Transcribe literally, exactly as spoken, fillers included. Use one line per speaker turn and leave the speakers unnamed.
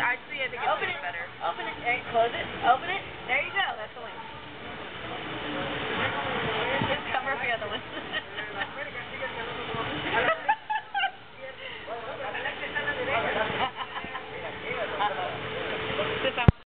Actually, I think it's
Open it.
better.
Open it. Hey, close it. Open it.